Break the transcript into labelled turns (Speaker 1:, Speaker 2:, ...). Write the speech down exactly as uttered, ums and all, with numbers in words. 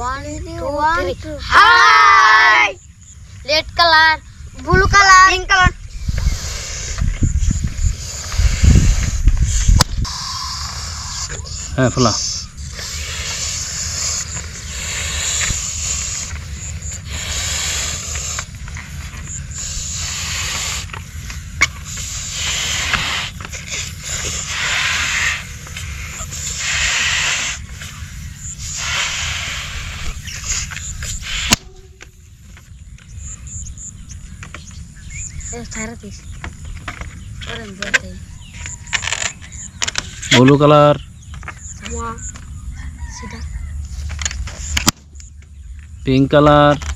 Speaker 1: One, two, three. Hi. Red color, blue color, pink color.
Speaker 2: হ্যাঁ ফলা blue colour pink colour